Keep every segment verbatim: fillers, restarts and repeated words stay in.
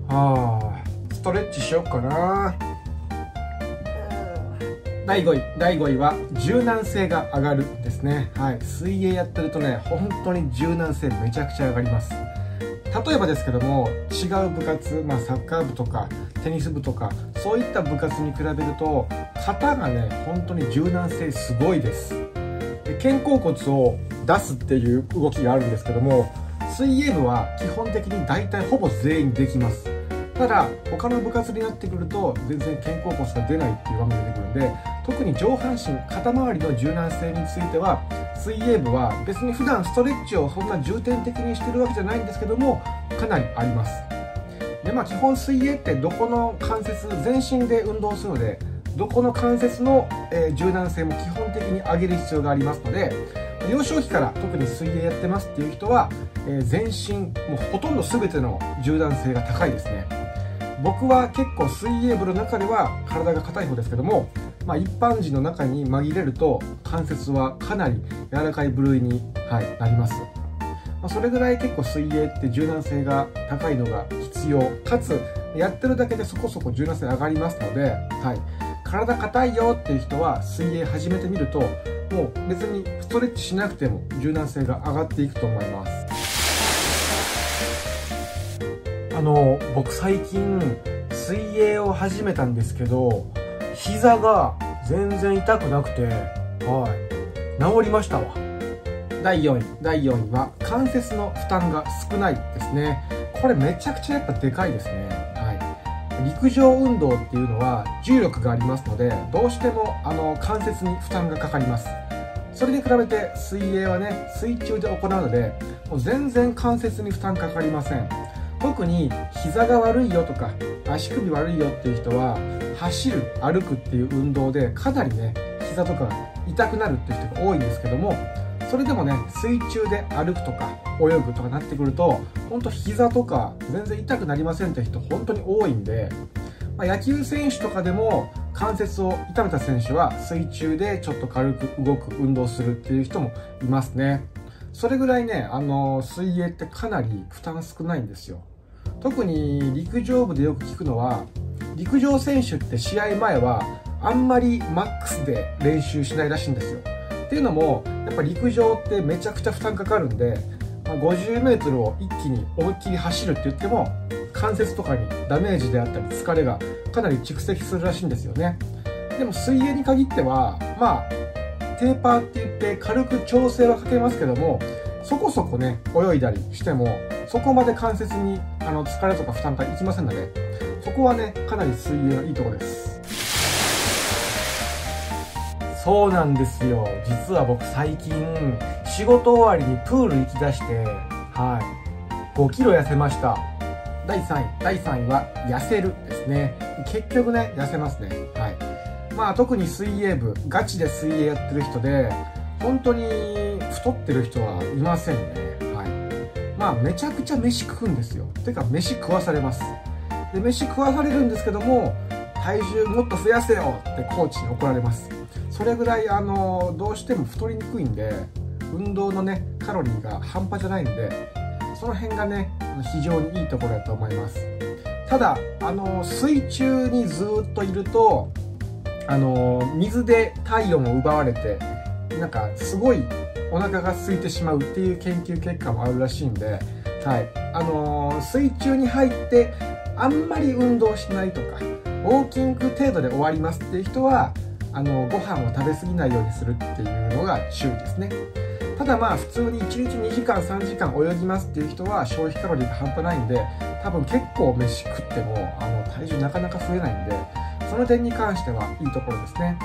あーストレッチしよっかな。だいごいだいごいは柔軟性が上がるですね。はい、水泳やってるとね本当に柔軟性めちゃくちゃ上がります。例えばですけども、違う部活、まあ、サッカー部とかテニス部とかそういった部活に比べると肩がね本当に柔軟性すごいです。で肩甲骨を出すっていう動きがあるんですけども、水泳部は基本的に大体ほぼ全員できます。ただ他の部活になってくると全然肩甲骨が出ないっていう場面が出てくるんで、特に上半身肩周りの柔軟性については水泳部は別に普段ストレッチをそんな重点的にしてるわけじゃないんですけども、かなりあります。でまあ基本水泳ってどこの関節全身で運動するので、どこの関節の、えー、柔軟性も基本的に上げる必要がありますので、幼少期から特に水泳やってますっていう人は、えー、全身もうほとんど全ての柔軟性が高いですね。僕は結構水泳部の中では体が硬い方ですけども、まあ、一般人の中に紛れると関節はかなり柔らかい部類に、はい、なります。まあ、それぐらい結構水泳って柔軟性が高いのが必要かつやってるだけでそこそこ柔軟性上がりますので、はい、体硬いよっていう人は水泳始めてみるともう別にストレッチしなくても柔軟性が上がっていくと思います。あの僕最近水泳を始めたんですけど、膝が全然痛くなくて、はい、治りましたわ。だいよんいだいよんいは関節の負担が少ないですね。これめちゃくちゃやっぱでかいですね。はい、陸上運動っていうのは重力がありますので、どうしてもあの関節に負担がかかります。それに比べて水泳はね水中で行うのでもう全然関節に負担かかりません。特に膝が悪いよとか足首悪いよっていう人は走る歩くっていう運動でかなりね膝とか痛くなるっていう人が多いんですけども、それでもね水中で歩くとか泳ぐとかなってくると本当膝とか全然痛くなりませんって人本当に多いんで、まあ、野球選手とかでも関節を痛めた選手は水中でちょっと軽く動く運動するっていう人もいますね。それぐらいねあの水泳ってかなり負担少ないんですよ。特に陸上部でよく聞くのは、陸上選手って試合前はあんまりマックスで練習しないらしいんですよ。っていうのもやっぱ陸上ってめちゃくちゃ負担かかるんで、まあ、ごじゅうメートルを一気に思いっきり走るって言っても関節とかにダメージであったり疲れがかなり蓄積するらしいんですよね。でも水泳に限ってはまあテーパーって言って軽く調整はかけますけども、そこそこね泳いだりしてもそこまで関節にあの疲れとか負担がいきませんので、そこはねかなり水泳のいいところです。そうなんですよ。実は僕最近仕事終わりにプール行きだして、はい、ごキロ痩せました。だいさんいだいさんいは痩せるですね。結局ね痩せますね。はい、まあ特に水泳部ガチで水泳やってる人で本当に太ってる人はいませんね。はい、まあめちゃくちゃ飯食うんですよ。てか飯食わされます。で飯食わされるんですけども、体重もっと増やせよってコーチに怒られます。それぐらいあのどうしても太りにくいんで、運動のねカロリーが半端じゃないんで、その辺がね非常にいいところだと思います。ただあの水中にずっといるとあの水で体温を奪われてなんかすごいお腹が空いてしまうっていう研究結果もあるらしいんで、はい、あのー、水中に入ってあんまり運動しないとかウォーキング程度で終わりますっていう人はあのー、ご飯を食べ過ぎないようにするっていうのが注意ですね。ただまあ普通にいちにちにじかんさんじかん泳ぎますっていう人は消費カロリーが半端ないんで、多分結構飯食ってもあの体重なかなか増えないんで、その点に関してはいいところですね。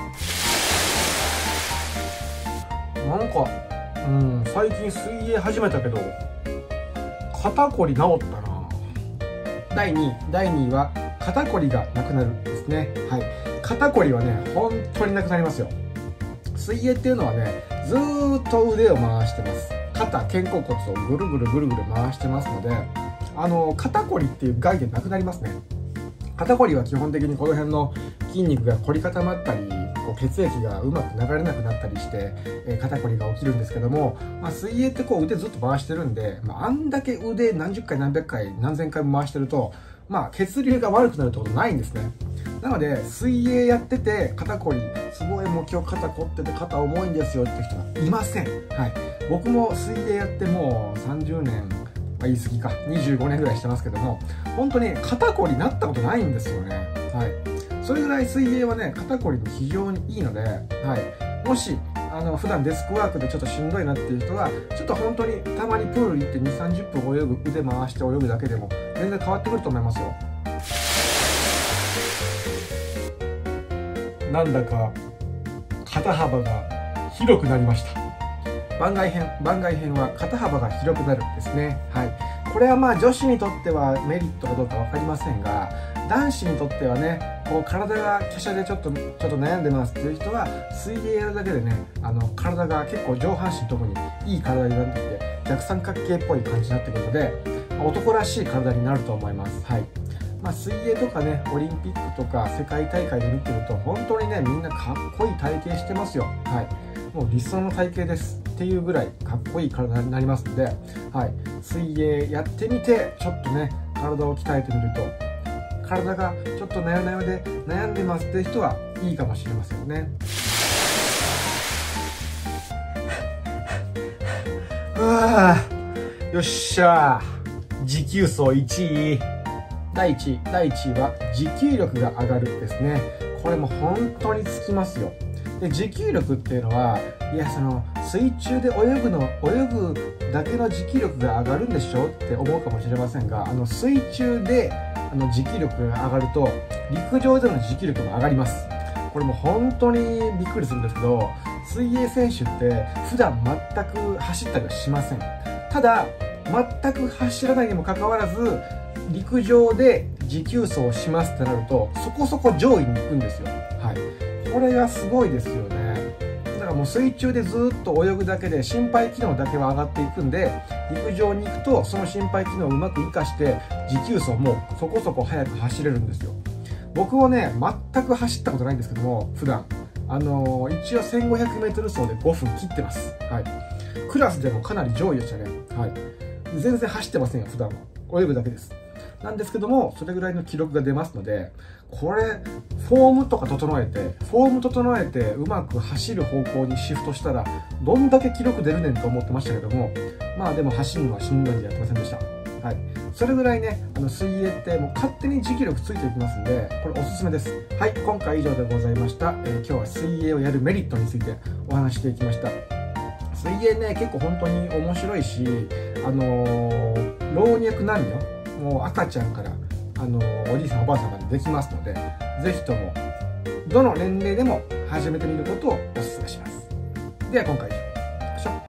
なんか、うん、最近水泳始めたけど肩こり治ったな。だいにいだいにいは肩こりがなくなるですね。はい、肩こりはね本当になくなりますよ。水泳っていうのはねずーっと腕を回してます。肩肩甲骨をぐるぐるぐるぐる回してますので、あの肩こりっていう概念なくなりますね。肩こりは基本的にこの辺の筋肉が凝り固まったり、こう血液がうまく流れなくなったりして、えー、肩こりが起きるんですけども、まあ、水泳ってこう腕ずっと回してるんで、まあ、あんだけ腕何十回何百回何千回も回してるとまあ血流が悪くなるってことないんですね。なので水泳やってて肩こりすごいもう今日肩こってて肩重いんですよって人はいません。はい、僕も水泳やってもうさんじゅうねん、まあ、言い過ぎかにじゅうごねんぐらいしてますけども、本当に肩こりになったことないんですよね。はい、それぐらい水泳はね肩こりに非常にいいので、はい、もしあの普段デスクワークでちょっとしんどいなっていう人はちょっと本当にたまにプール行ってにじゅうさんじゅっぷん泳ぐ、腕回して泳ぐだけでも全然変わってくると思いますよ。なんだか肩幅が広くなりました。番外編番外編は肩幅が広くなるんですね。はい、これはまあ女子にとってはメリットかどうか分かりませんが、男子にとってはね、こう体が華奢でちょっとちょっと悩んでますっていう人は水泳やるだけでね、あの体が結構上半身特にいい体になってきて逆三角形っぽい感じになってくるので、男らしい体になると思います。はい、まあ、水泳とかねオリンピックとか世界大会で見てると本当にねみんなかっこいい体型してますよ。はい、もう理想の体型ですっていうぐらいかっこいい体になりますので、はい、水泳やってみてちょっとね体を鍛えてみると、体がちょっとなよなよで悩んでますって人はいいかもしれませんね。うわー、よっしゃー、持久走いちい。だいいちいだいいちいは持久力が上がるですね。これも本当につきますよ。で持久力っていうのは、いやその水中で泳ぐの泳ぐだけの持久力が上がるんでしょって思うかもしれませんが、あの水中であの持久力が上がると陸上での持久力も上がります。これも本当にびっくりするんですけど、水泳選手って普段全く走ったりはしません。ただ全く走らないにもかかわらず陸上で持久走をしますってなるとそこそこ上位に行くんですよ。はい、これがすごいですよね。だからもう水中でずっと泳ぐだけで心肺機能だけは上がっていくんで、陸上に行くとその心肺機能をうまく活かして持久走もそこそこ速く走れるんですよ。僕はね全く走ったことないんですけども、普段あのー、一応 せんごひゃくメートル 走でごふん切ってます。はい、クラスでもかなり上位でしたね。はい、全然走ってませんよ。普段は泳ぐだけです。なんですけどもそれぐらいの記録が出ますので、これフォームとか整えてフォーム整えてうまく走る方向にシフトしたらどんだけ記録出るねんと思ってましたけども、まあでも走るのはしんどいんでやってませんでした。はい、それぐらいねあの水泳ってもう勝手に持久力ついていきますんで、これおすすめです。はい、今回以上でございました。えー、今日は水泳をやるメリットについてお話していきました。水泳ね結構本当に面白いし、あのー、老若男女もう赤ちゃんからあのおじいさんおばあさんまでできますので、ぜひともどの年齢でも始めてみることをお勧めします。では今回以上。